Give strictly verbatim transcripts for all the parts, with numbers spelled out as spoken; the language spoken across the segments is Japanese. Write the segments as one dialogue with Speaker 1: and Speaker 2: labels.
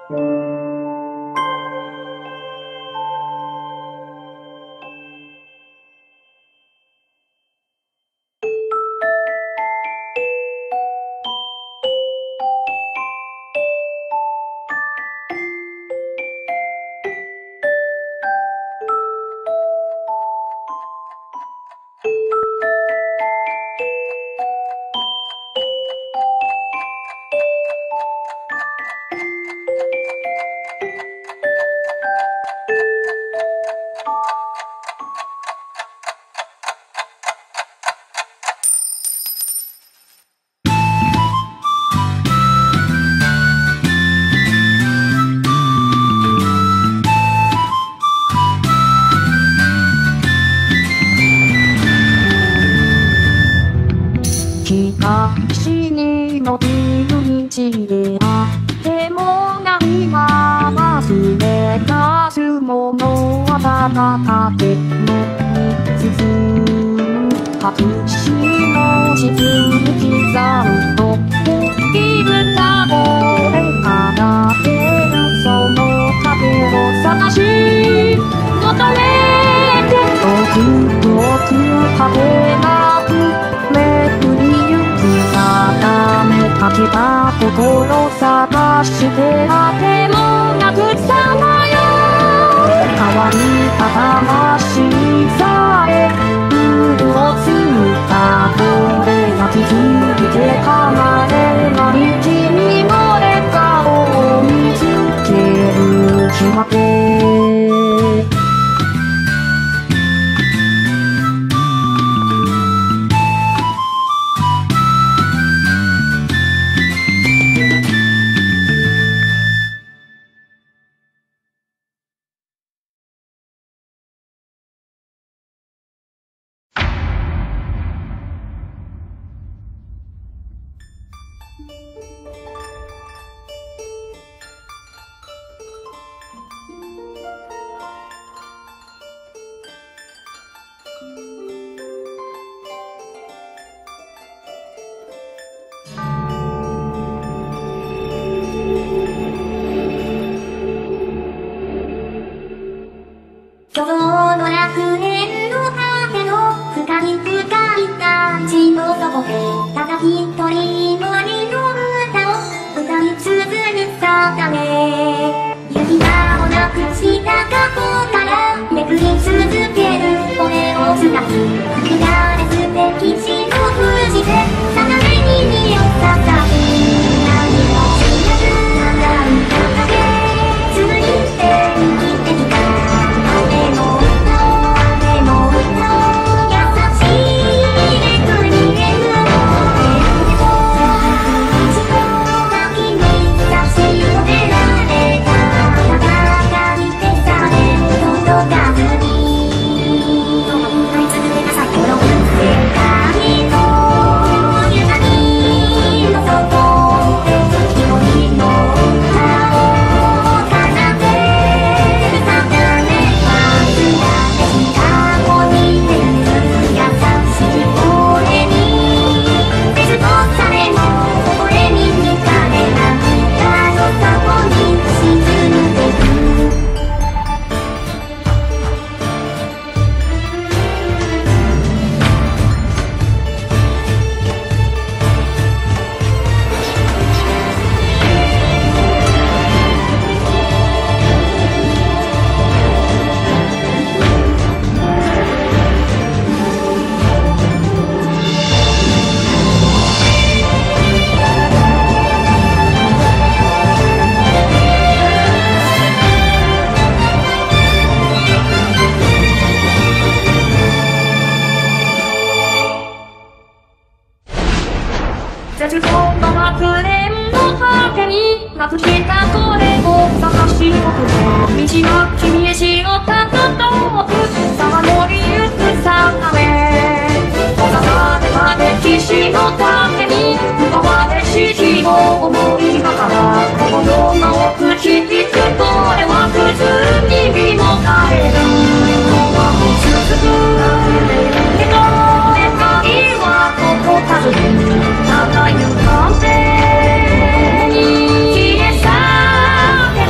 Speaker 1: 東に伸びる道であっても何が忘れ出すものはただ建物に進む白紙の地図に刻むと気分がこれから出るその影を探し求めて遠く遠く果てなくめくりかけた心探してあてもなくさまよ変わりた魂さえ潤すたこれが気づいて離れない君の笑顔を見つける日まで
Speaker 2: 今日の楽園の果ての深い深い感じの底でただ一人の兄の歌を歌い続けたため指輪をなくした過去からめくり続ける俺を伝う吹き荒れすべき地の富士で定めに身を捧げ何も知らずなんだけついて生きてきた
Speaker 1: 絶望の楽園の果てになくしたこれを探し求め道が君へしよったと遠くさまよりゆくさめ閉ざされた歴史の盾に奪われし日の思いだからこの世の奥引きつこれは普通に身も変える今も続くけど願いはここたずにただゆかんでに消え去って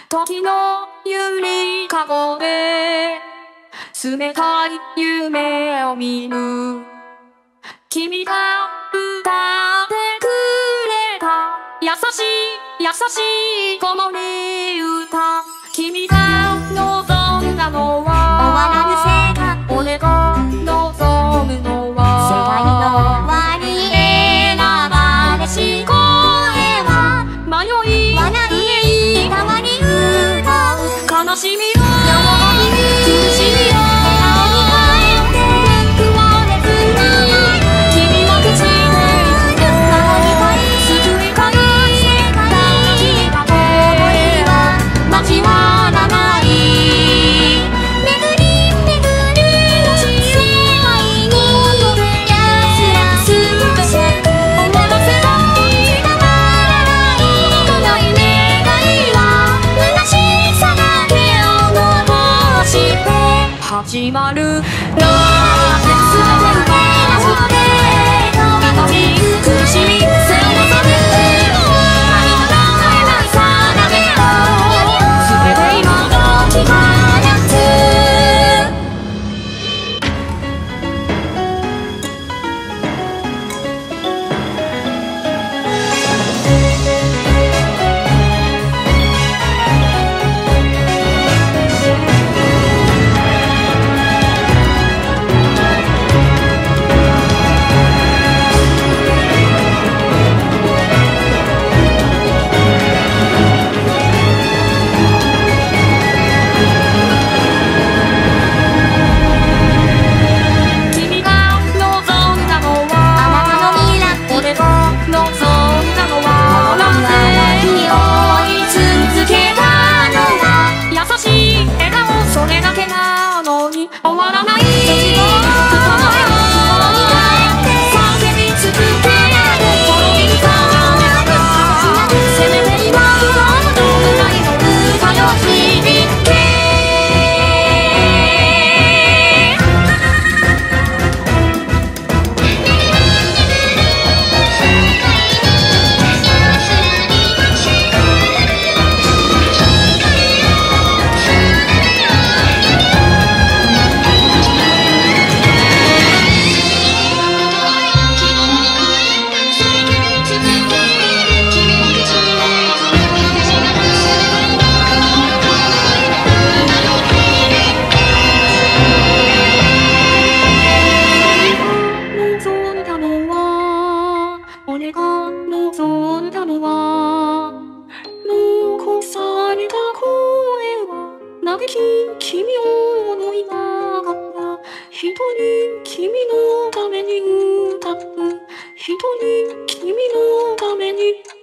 Speaker 1: 時のゆりかごで冷たい夢を見る君が歌ってくれた優しい優しい子守歌君が望んだのは
Speaker 2: 終わらぬ世界
Speaker 1: 俺が望むのは
Speaker 2: 世界の終わり選ばれし声は
Speaker 1: 迷い
Speaker 2: 笑い変わり歌う
Speaker 1: 悲しみを苦しみを
Speaker 2: 青に変えて
Speaker 1: 報われずに君は口で
Speaker 2: 青に変え
Speaker 1: 救いかい抱きかけ
Speaker 2: 交わらない巡り巡る世界に安らすとして
Speaker 1: 終わらせない
Speaker 2: たまらないこの願いは虚しさだけを残して
Speaker 1: 始まる
Speaker 2: 全て受けなくて
Speaker 1: 痛み苦しみ背負わされて
Speaker 2: 何も変えないさだけを
Speaker 1: 全て今が
Speaker 2: 気がつ
Speaker 1: 君が望んだのは
Speaker 2: あなたの未来
Speaker 1: 俺が望んだのはなぜ
Speaker 2: 君を追い続けたのは
Speaker 1: 優しい笑顔それだけなのに終わらない
Speaker 2: 絶望の声を
Speaker 1: 叫び続け滅びるさせめて今の未来の歌よ響け望んだのは俺が望んだのは残された声は嘆き君を思いながら一人君のために歌う一人君のために